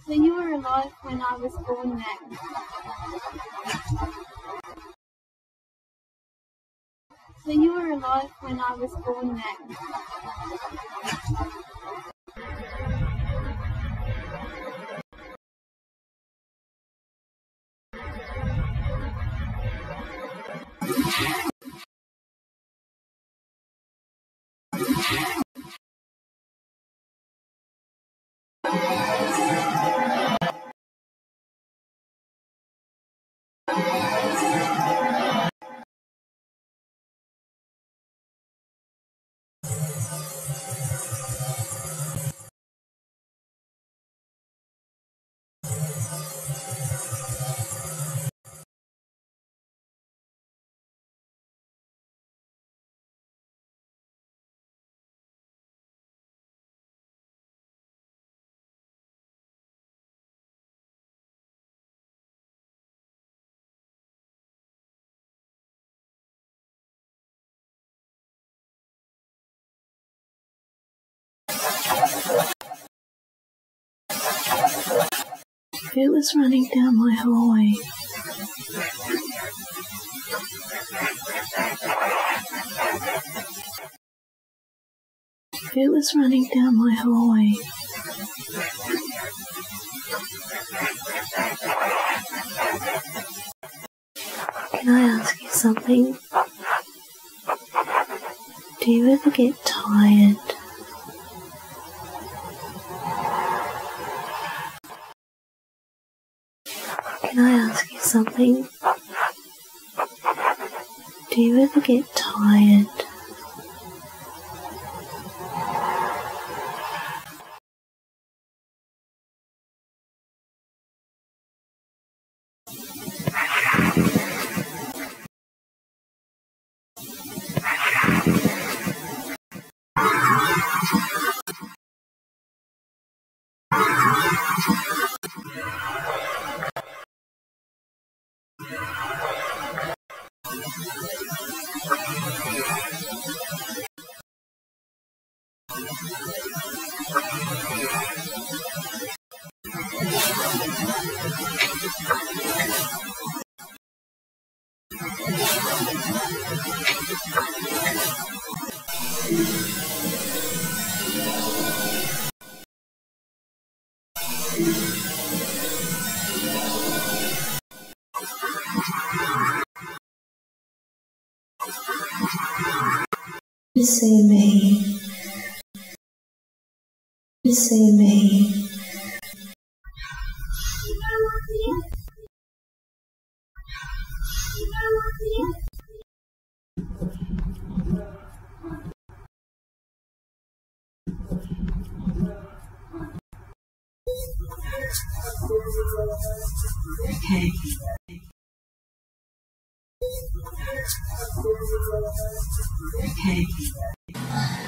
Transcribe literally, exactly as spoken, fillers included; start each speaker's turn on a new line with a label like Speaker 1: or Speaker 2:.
Speaker 1: So you were alive when I was born then? So you were alive when I was born then?
Speaker 2: It was running down my hallway. It was running down my hallway. Can I ask you something? Do you ever get tired? Can I ask you something? Do you ever get tired? You see me. You see me. Okay. Okay.